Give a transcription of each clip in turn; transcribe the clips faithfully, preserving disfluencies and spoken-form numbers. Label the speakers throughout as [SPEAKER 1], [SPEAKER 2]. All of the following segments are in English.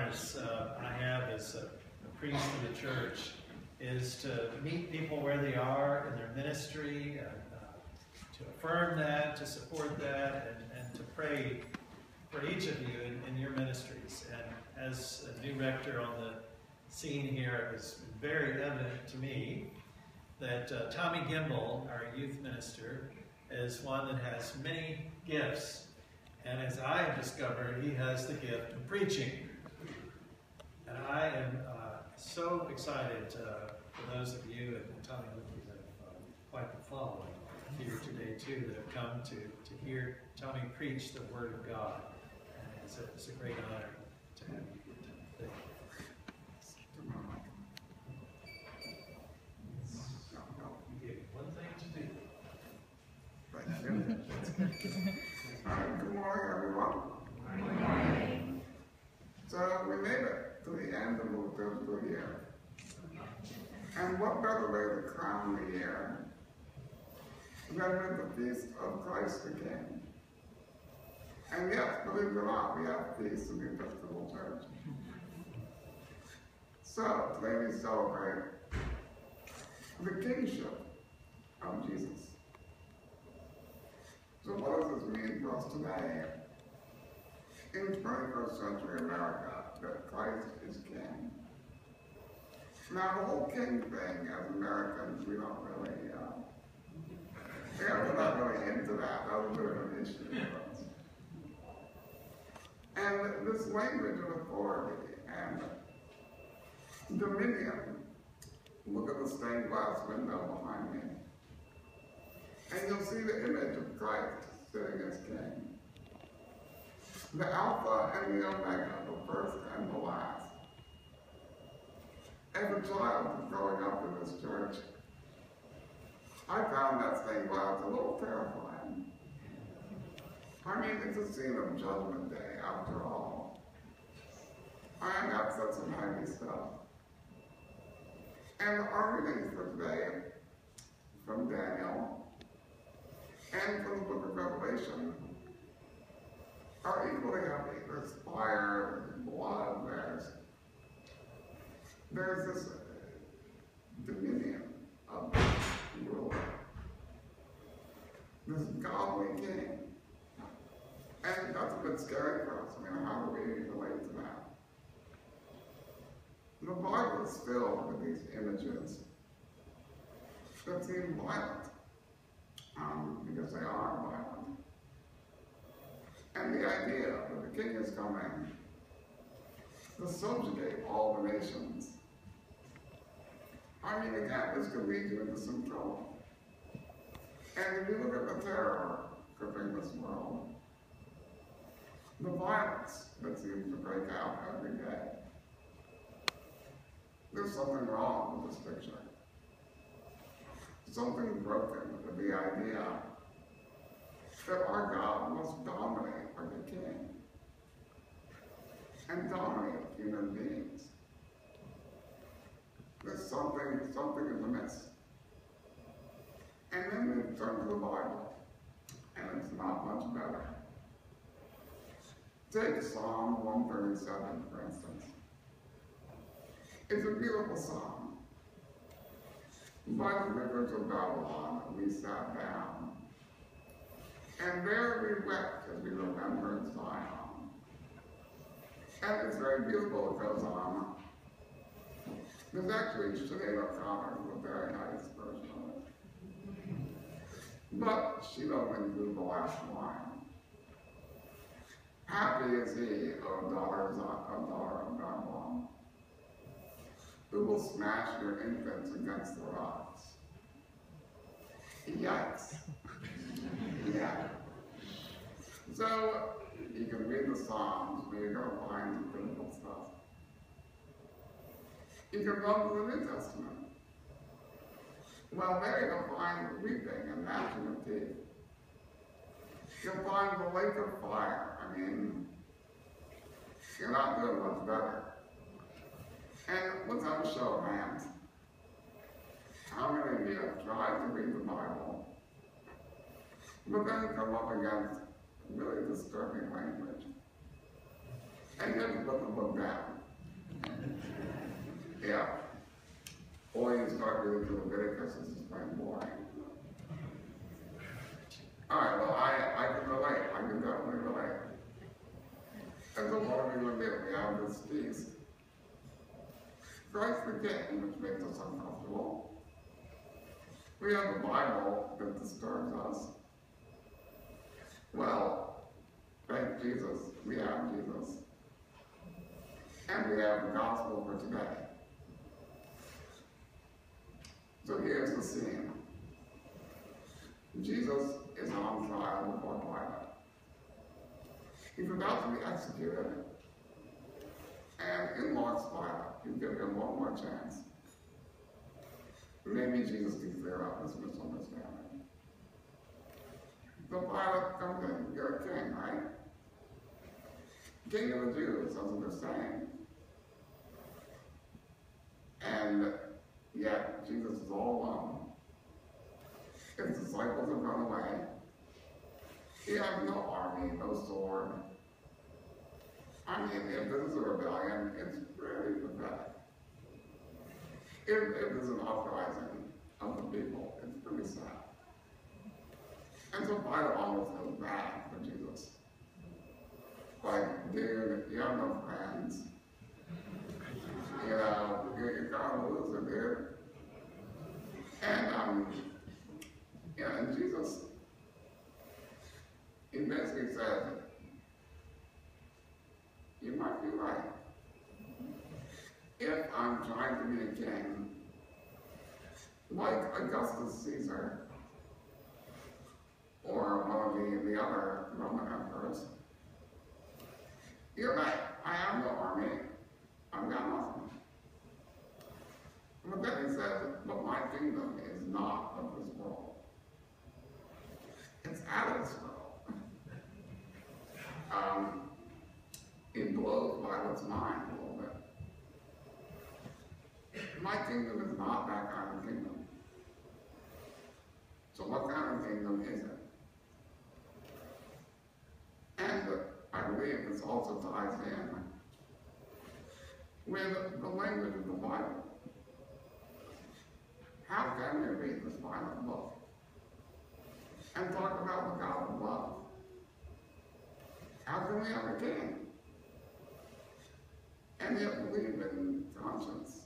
[SPEAKER 1] desires uh, I have as a, a priest of the church is to meet people where they are in their ministry, and, uh, to affirm that, to support that, and, and to pray for each of you in, in your ministries. And as a new rector on the scene here, it's very evident to me that uh, Tommy Gimbel, our youth minister, is one that has many gifts. And as I have discovered, he has the gift of preaching. And I am uh, so excited uh, for those of you, and Tommy, you have uh, quite the following here today too, that have come to, to hear Tommy preach the Word of God. And it's a, it's a great honor to have you here today. Thank you. You gave me one thing to do.
[SPEAKER 2] Thank you. All right, good morning, everyone.
[SPEAKER 3] Good morning.
[SPEAKER 2] So we made it to the end of the liturgical year. And what better way to crown the year than with the feast of Christ the King? And yes, believe it or not, we have feasts in the Episcopal Church. So today we celebrate the kingship of Jesus. So what does this mean for us today? In twenty-first century America, that Christ is King. Now the whole king thing, as Americans, we don't really, uh, yeah, we're not really into that. That was a bit of an issue for us. And this language of authority and dominion, look at the stained glass window behind me. And you'll see the image of Christ sitting as King. The Alpha and the Omega, the first and the last. As a child growing up in this church, I found that stained glass a little terrifying. I mean, it's a scene of Judgment Day, after all. I am upset some heavy stuff. And our readings for today, from Daniel, and from the book of Revelation, are equally heavy. There's fire, there's blood, there's, there's this dominion of ruler. This godly king. And that's a bit scary for us. I mean, how do we relate to that? The Bible is filled with these images that seem violent, um, because they are violent. And the idea that the king is coming to subjugate all the nations. I mean, again, this could lead you into some trouble. And if you look at the terror gripping this world, the violence that seems to break out every day, there's something wrong with this picture. Something broken with the idea that our God must dominate like a king and dominate human beings. There's something, something is amiss. And then we turn to the Bible, and it's not much better. Take Psalm one thirty-seven, for instance. It's a beautiful psalm. By the rivers of Babylon, we sat down. And there we wept as we remembered Zion. And it's very beautiful. It goes on. There's actually Sinead O'Connor, a very nice version of it. But she doesn't include the last line. Happy is he, O daughter of Babylon, who will smash your infants against the rocks. Yikes. Yeah. So, you can read the Psalms, but you're going to find some critical stuff. You can run to the New Testament. Well, there you'll find weeping and gnashing of teeth. You'll find the lake of fire. I mean, you're not doing much better. And let's have a show of hands. How many of you have tried to read the Bible, but then come up against really disturbing language? And you have to put the book down. Yeah. Or you start reading through Leviticus, this is quite boring. Alright, well, I, I can relate. I can definitely relate. And so what do we look at? We have this feast. Christ the King, which makes us uncomfortable. We have the Bible that disturbs us. Well, thank Jesus, we have Jesus. And we have the gospel for today. So here's the scene. Jesus is on trial before Pilate. He's about to be executed. And in walks Pilate. You give him one more chance. Maybe Jesus can clear up this misunderstanding. So Pilate comes in, you're a king, right? King of the Jews, that's what they're saying. And yet, Jesus is all alone. His disciples have run away. He has no army, no sword. I mean, if this is a rebellion, it's really pathetic. If, if there's an uprising of the people, it's pretty sad. And so Pilate almost feels bad for Jesus. Like, dude, you have no friends. You know, you're, you're kind of a loser, dude. And, um, yeah, and Jesus, he basically says, you might be right. If I'm trying to be a king, like Augustus Caesar, or one of the, the other Roman emperors, you're right, I have no army, I've got nothing. But then he says, but my kingdom is not of this world. It's out of this world. um, it blows Pilate's mind a little bit. My kingdom is not that kind of kingdom. So what kind of kingdom is it? And uh, I believe this also ties in with the language of the Bible. How can we read this violent book and talk about the God of love? How can we have a king and yet believe in conscience?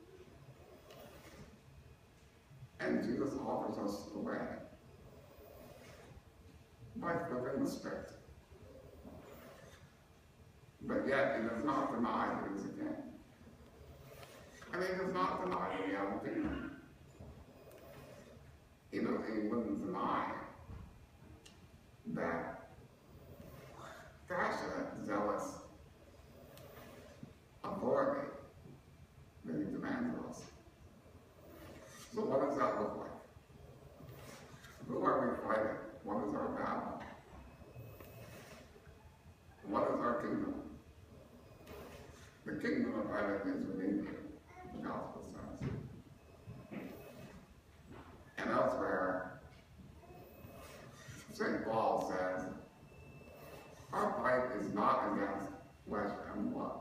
[SPEAKER 2] And Jesus offers us the way by flipping the script. But yet he does not deny that he's a king. And he does not deny that we have a kingdom. He, he wouldn't deny that passionate, zealous authority that he demands of us. So what does that look like? Who are we fighting? What is our battle? What is our kingdom? The kingdom of heaven is within you, the gospel says. And elsewhere, Saint Paul says, our fight is not against flesh and blood.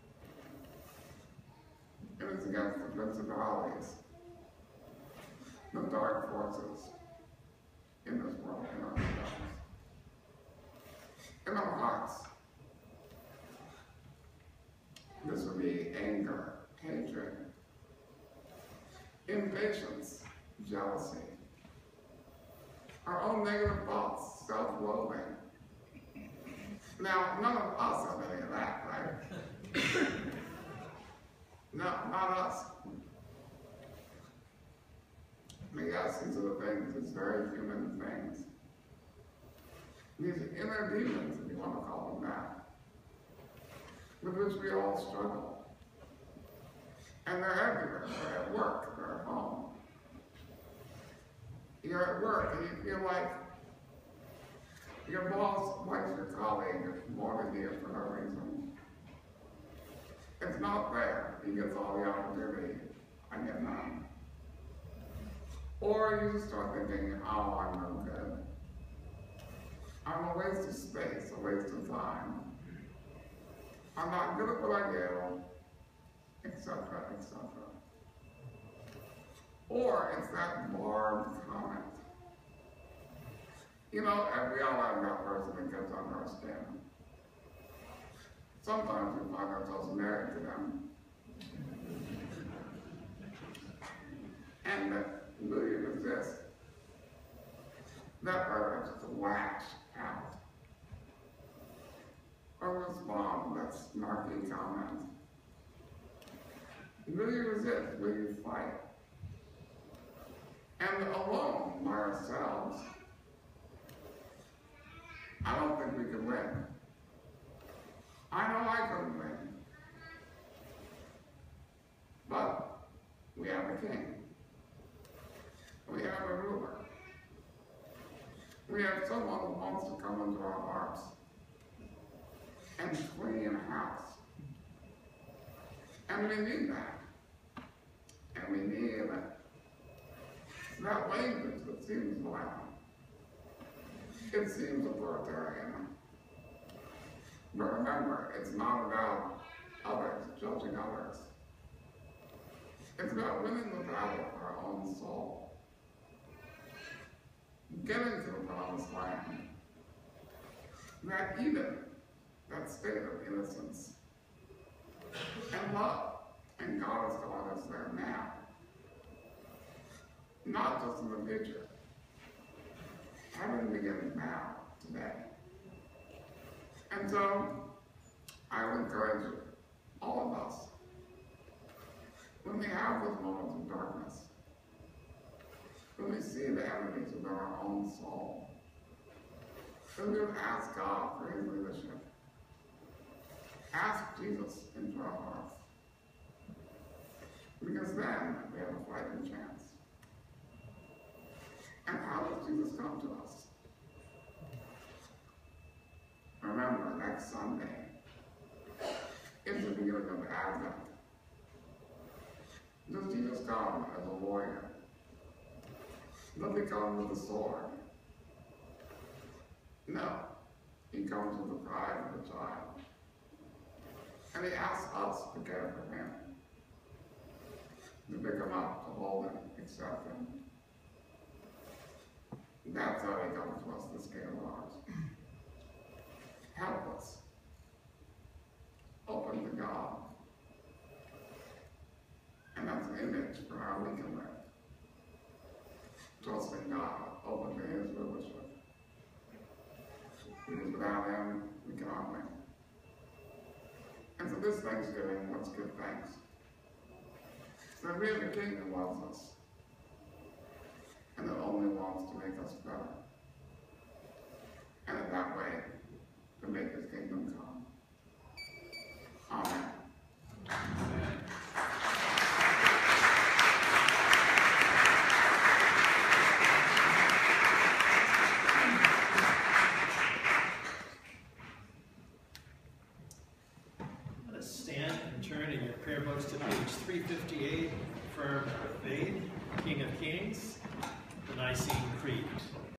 [SPEAKER 2] It is against the principalities, the dark forces in this world, in our lives, in our hearts. This would be anger, hatred, impatience, jealousy, our own negative thoughts, self-loathing. Now, none of us have any of that, right? No, not us. I mean, yes, these are the things, it's very human things. These inner demons, if you want to call them that, with which we all struggle. And they're everywhere. They're at work, they're at home. You're at work and you feel like your boss likes your colleague more than you for no reason. It's not fair. He gets all the opportunity. I get none. Or you just start thinking, oh, I'm no good. I'm a waste of space, a waste of time. I'm not good at what I do. et cetera, et cetera. Or it's that barbed comment. You know, and we all have that person that gets under our skin. Sometimes we find ourselves married to them. And will you resist that urge to lash out or respond to that snarky comment? Will you resist? Will you fight? And alone, by ourselves, I don't think we can win. I know I couldn't win. But we have a king. We have a ruler. We have someone who wants to come into our hearts and clean house. And we need that. And we need that language that seems violent. It seems authoritarian. But remember, it's not about others, judging others. It's about winning the battle of our own soul. Getting to the promised land. That Eden, that state of innocence and love. And God has got us there now. Not just in the future. Heaven begins now, today. And so, I would encourage you, all of us, when we have those moments of darkness, when we see the enemies of our own soul, then we would ask God for his leadership. Ask Jesus into our hearts. Because then we have a fighting chance. And how does Jesus come to us? Remember, next Sunday is the beginning of Advent. Does Jesus come as a warrior? Does he come with a sword? No. He comes with the pride of a child. And he asks us to care for him. To pick him up, to hold him, accept him. That's how he comes to us, this King of ours. Help us. Open to God. And that's an image for how we can live. Trusting God, open to his rulership. Because without him, we cannot win. And so this Thanksgiving, let's give thanks. That we have a king who loves us. And that only wants to make us better. And in that way, to make his kingdom come. Amen. Amen.
[SPEAKER 1] Let us stand and turn in your prayer books to page three fifty-eight, Affirm our Faith, King of Kings, the Nicene Creed.